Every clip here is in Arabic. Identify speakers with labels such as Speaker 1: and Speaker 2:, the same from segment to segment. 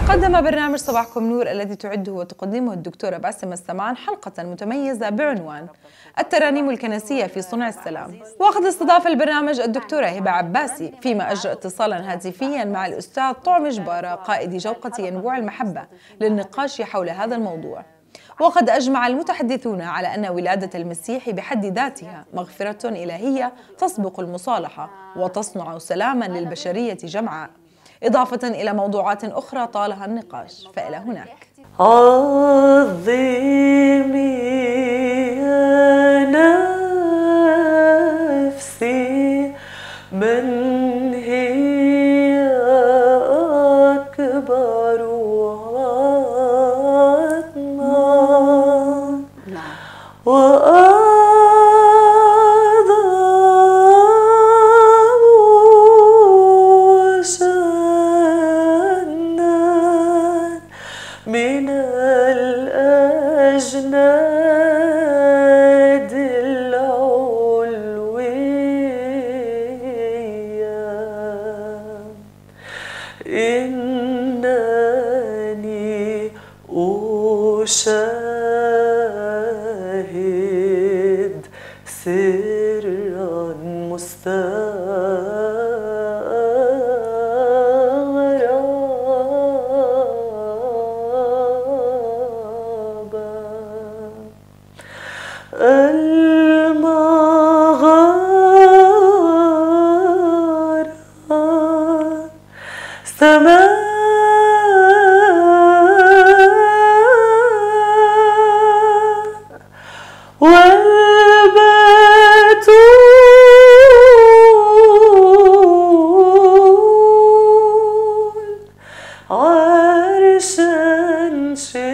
Speaker 1: قدم برنامج صباحكم نور الذي تعده وتقدمه الدكتورة باسم السمان حلقة متميزة بعنوان الترانيم الكنسية في صنع السلام. وقد استضاف البرنامج الدكتورة هبة عباسي، فيما أجرى اتصالا هاتفيا مع الأستاذ طعم جبارة قائد جوقة ينبوع المحبة للنقاش حول هذا الموضوع. وقد أجمع المتحدثون على أن ولادة المسيح بحد ذاتها مغفرة إلهية تسبق المصالحة وتصنع سلاما للبشرية جمعاء، إضافة إلى موضوعات أخرى طالها النقاش. فإلى هناك.
Speaker 2: عظمي يا نفسي من هي أكبر عظمة من الأجناد العلوية، إنني أشاهد سرا المغارة سماء والبتول عرشا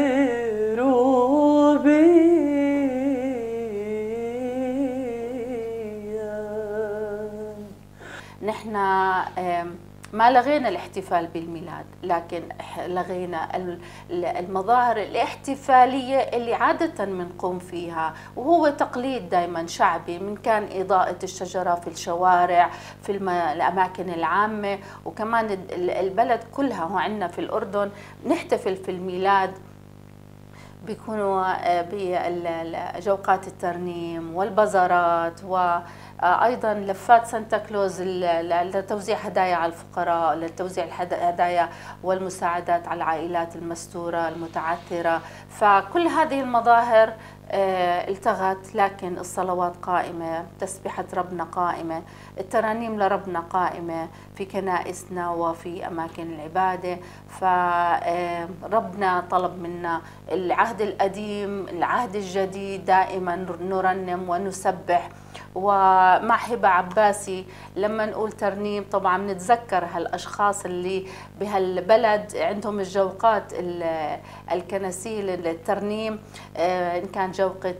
Speaker 3: نحن ما لغينا الاحتفال بالميلاد، لكن لغينا المظاهر الاحتفالية اللي عادة بنقوم فيها، وهو تقليد دائما شعبي، من كان إضاءة الشجرة في الشوارع في الأماكن العامة، وكمان البلد كلها هو عندنا في الأردن نحتفل في الميلاد، بيكونوا بجوقات الترنيم والبازارات وأيضا لفات سانتا كلوز لتوزيع هدايا على الفقراء، لتوزيع الهدايا والمساعدات على العائلات المستورة المتعثرة. فكل هذه المظاهر التغت، لكن الصلوات قائمة، تسبيحة ربنا قائمة، الترانيم لربنا قائمة في كنائسنا وفي أماكن العبادة. فربنا طلب منا العهد القديم العهد الجديد دائما نرنم ونسبح. ومع هبة عباسي لما نقول ترنيم طبعا نتذكر هالأشخاص اللي بهالبلد عندهم الجوقات الكنسية للترنيم، إن كان جوقة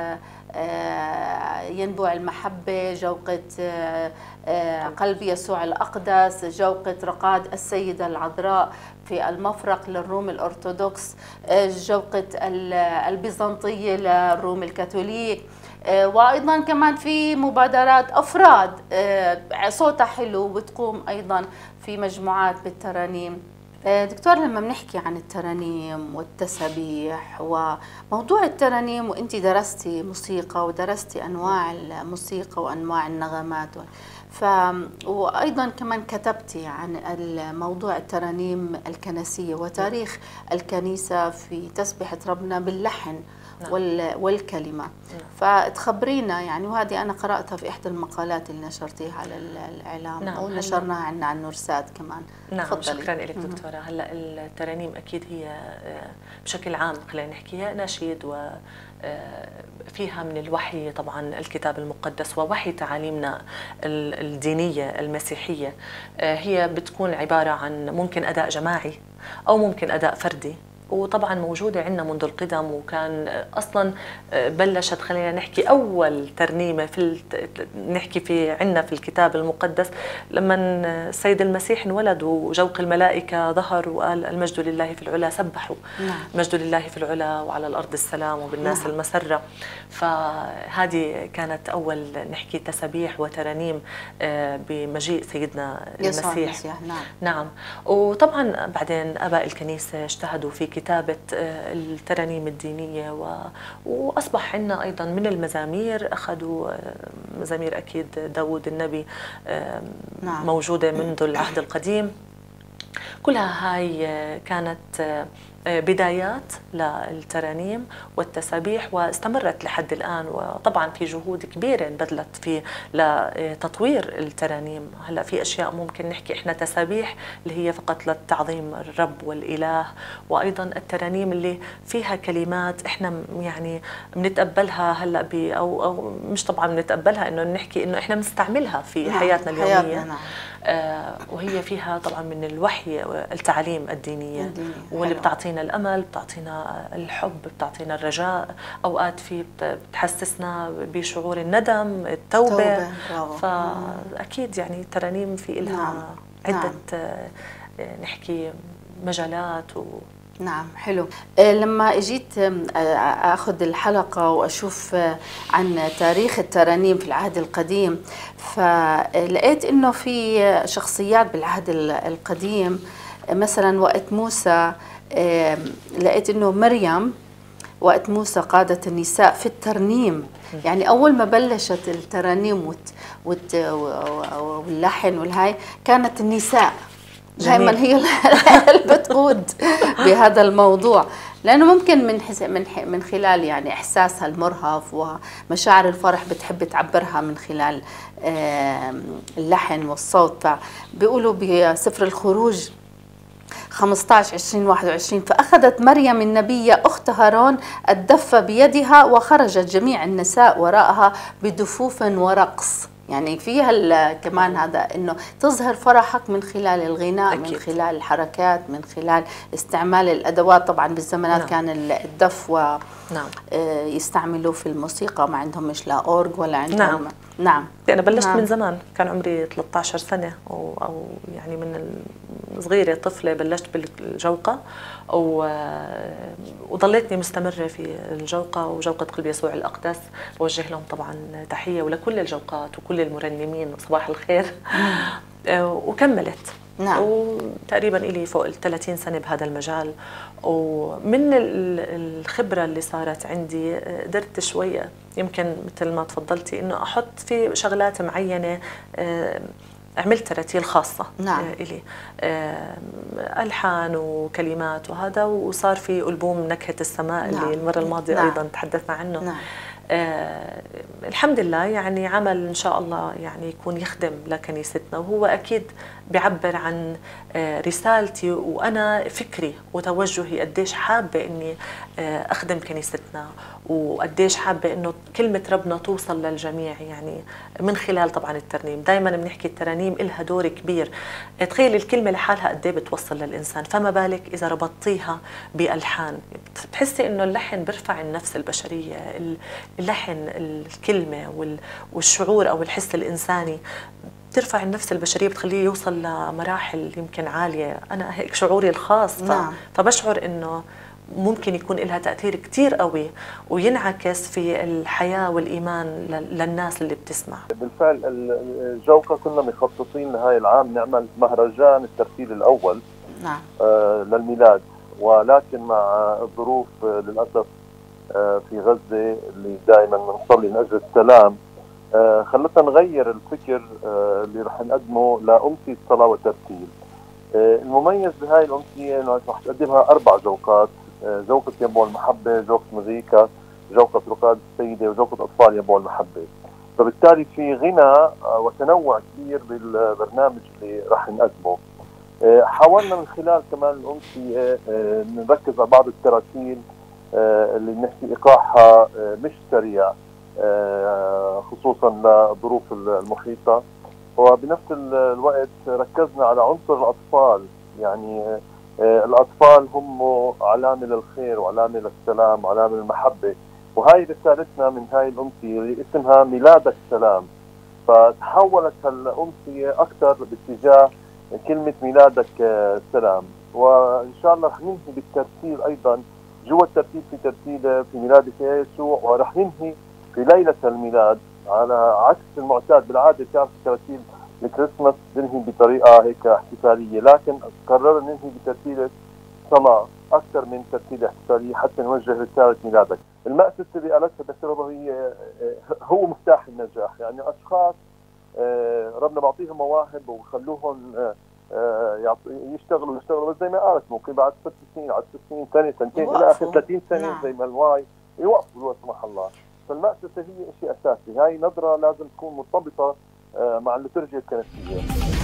Speaker 3: ينبوع المحبة، جوقة قلب يسوع الأقدس، جوقة رقاد السيدة العذراء في المفرق للروم الأرثوذكس، جوقة البيزنطية للروم الكاثوليك، وأيضا كمان في مبادرات أفراد صوتها حلو وبتقوم أيضا في مجموعات بالترانيم. دكتور، لما بنحكي عن الترانيم والتسابيح وموضوع الترانيم، وانت درستي موسيقى ودرستي انواع الموسيقى وانواع النغمات، وايضا كمان كتبتي عن موضوع الترانيم الكنسية وتاريخ الكنيسة في تسبيحة ربنا باللحن والكلمة. فتخبرينا يعني، وهذه أنا قرأتها في إحدى المقالات اللي نشرتيها على الإعلام ونشرناها عندنا على النورسات كمان.
Speaker 2: نعم، شكرا لك دكتورة. هلا الترانيم أكيد هي بشكل عام خلينا نحكيها نشيد، وفيها من الوحي طبعا الكتاب المقدس ووحي تعاليمنا الدينية المسيحية. هي بتكون عبارة عن ممكن أداء جماعي أو ممكن أداء فردي، وطبعا موجودة عندنا منذ القدم، وكان أصلا بلشت خلينا نحكي أول ترنيمة نحكي في عندنا في الكتاب المقدس لما السيد المسيح انولد وجوق الملائكة ظهر وقال المجد لله في العلا سبحوا. المجد لله في العلا وعلى الأرض السلام وبالناس المسرة. فهذه كانت أول نحكي تسبيح وترانيم بمجيء سيدنا المسيح. نعم. وطبعا بعدين آباء الكنيسة اجتهدوا في كتابة الترانيم الدينية وأصبح عندنا أيضا من المزامير، أخذوا مزامير أكيد داود النبي موجودة منذ العهد القديم. كلها هاي كانت بدايات للترانيم والتسابيح واستمرت لحد الآن، وطبعا في جهود كبيرة انبذلت في لتطوير الترانيم. هلا في أشياء ممكن نحكي إحنا تسابيح اللي هي فقط للتعظيم الرب والإله، وأيضا الترانيم اللي فيها كلمات إحنا يعني بنتقبلها هلا أو مش طبعا بنتقبلها، إنه نحكي إنه إحنا بنستعملها في حياتنا اليومية. وهي فيها طبعا من الوحي التعاليم الدينية واللي بتعطينا الأمل، بتعطينا الحب، بتعطينا الرجاء، أوقات في بتحسسنا بشعور الندم، التوبة. فأكيد يعني الترانيم في إلها عدة نحكي مجالات
Speaker 3: نعم. حلو. لما اجيت اخذ الحلقه واشوف عن تاريخ الترانيم في العهد القديم، فلقيت انه في شخصيات بالعهد القديم، مثلا وقت موسى لقيت انه مريم وقت موسى قادت النساء في الترنيم. يعني اول ما بلشت الترانيم واللحن والهاي كانت النساء دائما هي اللي بتقود بهذا الموضوع، لانه ممكن من خلال يعني احساسها المرهف ومشاعر الفرح بتحب تعبرها من خلال اللحن والصوت. فبيقولوا بسفر الخروج 15:20-21 فأخذت مريم النبية أخت هارون الدف بيدها وخرجت جميع النساء وراءها بدفوف ورقص. يعني فيها كمان هذا انه تظهر فرحك من خلال الغناء، أكيد. من خلال الحركات، من خلال استعمال الادوات. طبعا بالزمانات كان الدف يستعملوه في الموسيقى، ما عندهم مش لا اورج ولا عندهم. نعم.
Speaker 2: انا بلشت من زمان، كان عمري 13 سنه او يعني من صغيره طفله بلشت بالجوقه وضليتني مستمره في الجوقه وجوقه قلب يسوع الاقدس. بوجه لهم طبعا تحيه ولكل الجوقات وكل المرنمين صباح الخير. وكملت. وتقريبا إلي فوق ال 30 سنة بهذا المجال، ومن الخبرة اللي صارت عندي قدرت شوية يمكن مثل ما تفضلتي إنه أحط في شغلات معينة. عملت تراتيل خاصة إلي، ألحان وكلمات وهذا، وصار في ألبوم نكهة السماء اللي المرة الماضية أيضا تحدثنا عنه. الحمد لله يعني عمل إن شاء الله يعني يكون يخدم لكنيستنا، وهو أكيد بيعبر عن رسالتي وأنا فكري وتوجهي قديش حابة إني أخدم كنيستنا، وقديش حابة إنه كلمة ربنا توصل للجميع، يعني من خلال طبعا الترنيم. دايما بنحكي الترانيم إلها دور كبير. تخيل الكلمة لحالها قد ايه بتوصل للإنسان، فما بالك إذا ربطتيها بألحان. بتحسي إنه اللحن بيرفع النفس البشرية، اللحن الكلمة والشعور أو الحس الإنساني بترفع النفس البشرية، بتخليه يوصل لمراحل يمكن عالية. أنا هيك شعوري الخاص. فبشعر إنه ممكن يكون لها تأثير كتير قوي وينعكس في الحياة والإيمان للناس اللي بتسمع.
Speaker 4: بالفعل الجوقة كنا مخططين لهاي العام نعمل مهرجان الترتيل الأول للميلاد، ولكن مع الظروف للأسف في غزة اللي دائما بنصلي من أجل السلام خلتنا نغير الفكر اللي رح نقدمه لأمسية صلاة وترتيل. المميز بهاي الأمسية إنه رح تقدمها 4 جوقات: جوقة ينبوع المحبة، جوقة مزيكا، جوقة رقاد السيدة، وجوقة أطفال ينبوع المحبة. فبالتالي في غنى وتنوع كبير بالبرنامج اللي رح نقدمه. حاولنا من خلال كمان الأمسية نركز على بعض التراتيل اللي بنحكي إيقاعها مش سريع خصوصا للظروف المحيطة، وبنفس الوقت ركزنا على عنصر الأطفال. يعني الأطفال هم علامة للخير وعلامة للسلام وعلامة للمحبة، وهي رسالتنا من هاي الأمسية اللي اسمها ميلادك سلام. فتحولت هالأمسية أكثر باتجاه كلمة ميلادك سلام، وإن شاء الله رح ننهي بالترتيل أيضا. جوا الترتيل في ترتيل في ميلادك يا يسوع، ورح ننهي في ليلة الميلاد على عكس المعتاد. بالعادة بتعرف ترتيل الكريسماس بنهي بطريقة هيك احتفالية، لكن قررنا ننهي بترتيل صلاة أكثر من ترتيل احتفالية حتى نوجه رسالة ميلادك. المأسسة اللي قالتها دكتور ربا هو مفتاح النجاح. يعني أشخاص ربنا بعطيهم مواهب وخلوهم يشتغلوا، بس زي ما قالت ممكن بعد 6 سنين 10 سنين سنة سنتين إلى آخر 30 سنة. نعم. زي ما الواي يوقفوا لا سمح الله. فالمأسسة هي شيء أساسي. هاي نظرة لازم تكون مرتبطة مع الليتورجيا الكنسية.